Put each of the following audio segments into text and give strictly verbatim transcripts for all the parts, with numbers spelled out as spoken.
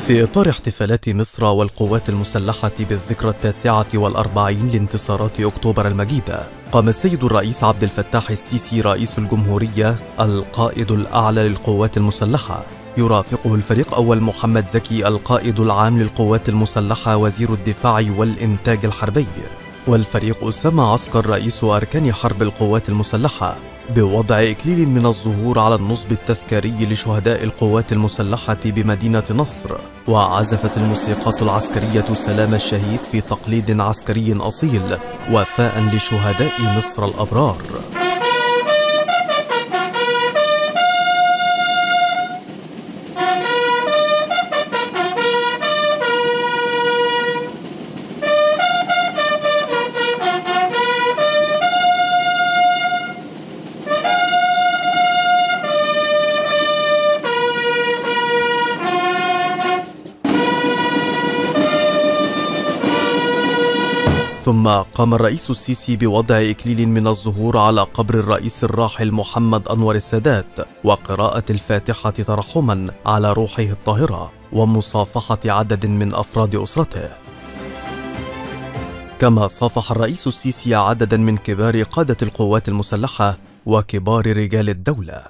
في إطار احتفالات مصر والقوات المسلحة بالذكرى التاسعة والأربعين لانتصارات أكتوبر المجيدة، قام السيد الرئيس عبد الفتاح السيسي رئيس الجمهورية القائد الأعلى للقوات المسلحة، يرافقه الفريق أول محمد زكي القائد العام للقوات المسلحة وزير الدفاع والإنتاج الحربي، والفريق أسامة عسكر رئيس أركان حرب القوات المسلحة، بوضع إكليل من الزهور على النصب التذكاري لشهداء القوات المسلحة بمدينة نصر. وعزفت الموسيقات العسكرية سلام الشهيد في تقليد عسكري أصيل وفاء لشهداء مصر الأبرار. ثم قام الرئيس السيسي بوضع إكليل من الزهور على قبر الرئيس الراحل محمد أنور السادات وقراءة الفاتحة ترحما على روحه الطاهرة ومصافحة عدد من أفراد أسرته. كما صافح الرئيس السيسي عددا من كبار قادة القوات المسلحة وكبار رجال الدولة.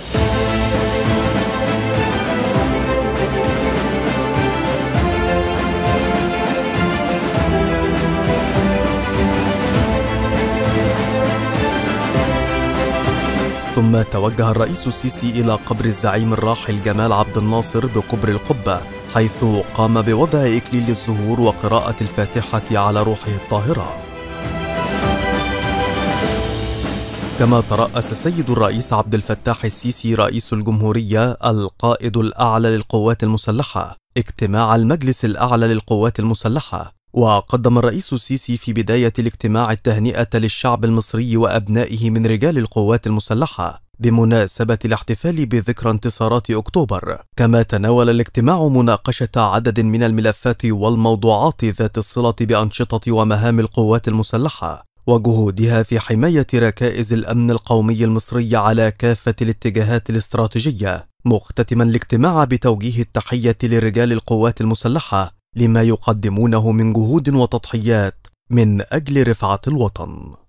ثم توجه الرئيس السيسي إلى قبر الزعيم الراحل جمال عبد الناصر بكبر القبة، حيث قام بوضع إكليل الزهور وقراءة الفاتحة على روحه الطاهرة. كما ترأس السيد الرئيس عبد الفتاح السيسي رئيس الجمهورية القائد الأعلى للقوات المسلحة اجتماع المجلس الأعلى للقوات المسلحة، وقدم الرئيس السيسي في بداية الاجتماع التهنئة للشعب المصري وأبنائه من رجال القوات المسلحة بمناسبة الاحتفال بذكرى انتصارات أكتوبر. كما تناول الاجتماع مناقشة عدد من الملفات والموضوعات ذات الصلة بأنشطة ومهام القوات المسلحة وجهودها في حماية ركائز الأمن القومي المصري على كافة الاتجاهات الاستراتيجية، مختتما الاجتماع بتوجيه التحية لرجال القوات المسلحة لما يقدمونه من جهود وتضحيات من أجل رفعة الوطن.